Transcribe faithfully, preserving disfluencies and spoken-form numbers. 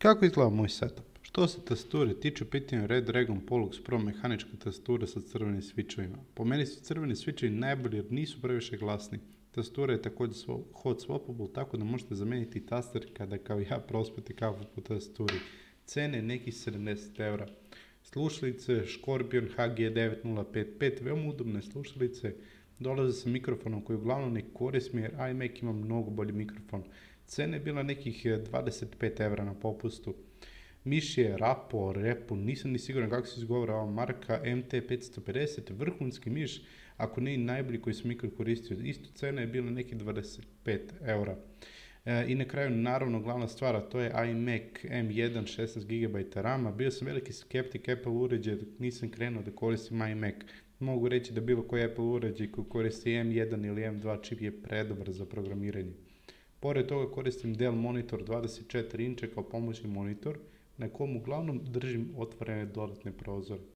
Kako izgleda moj setup? Što se tastature tiče, pitanje Red Dragon Pollux Pro mehanička tastatura sa crvenim switchovima. Po meni su crveni switchovi najbolji jer nisu previše glasni. Tastatura je također hot swappable, tako da možete zamijeniti taster kada kao ja prospete kafu po tastaturi. Cene nekih sedamdeset eura. Slušalice Scorpion H G devet nula pet pet, veoma udobne slušalice, dolaze sa mikrofonom koji uglavnom ne koristim jer iMac ima mnogo bolji mikrofon. Cena je bila nekih dvadeset pet eura na popustu. Miš je Rapo, Repo, nisam ni siguran kako se izgovara ova marka, M T petsto pedeset, vrhunski miš, ako ne i najbolji koji sam ikad koristio. Isto cena je bila nekih dvadeset pet eura. E, I na kraju, naravno, glavna stvar, a to je iMac M jedan šesnaest gigabajta rama. Bio sam veliki skeptik Apple uređaja dok nisam krenuo da koristim iMac. Mogu reći da bilo koji Apple uređaj koji koristi M jedan ili M dva čip je predobar za programiranje. Pored toga koristim Dell monitor dvadeset četiri inča kao pomoćni monitor, na kom uglavnom držim otvorene dodatne prozore.